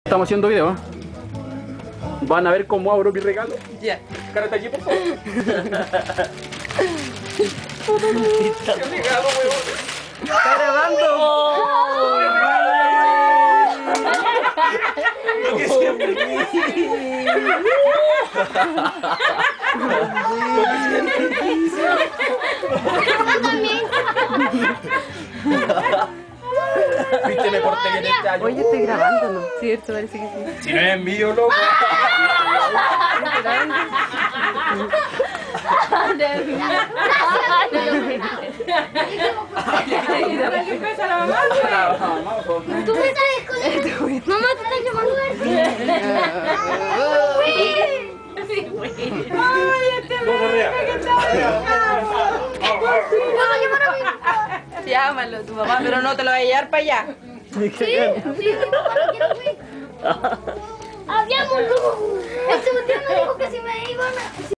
Estamos haciendo video. Van a ver cómo abro mi regalo. Ya. Cárate aquí, por favor. ¡Qué regalo, weón! ¡Está grabando! Lo que siempre Viste, me corté que te hallo. Oye, estoy grabando, ¿no? Cierto, parece que sí. Si no es envío, loco. Tú me estás escondiendo. Mamá te está llamando. ¡Ay, este Llámalo tu mamá, pero no te lo va a llevar para allá. Sí, papá, no quiero ir. Habíamos luz. Ese último no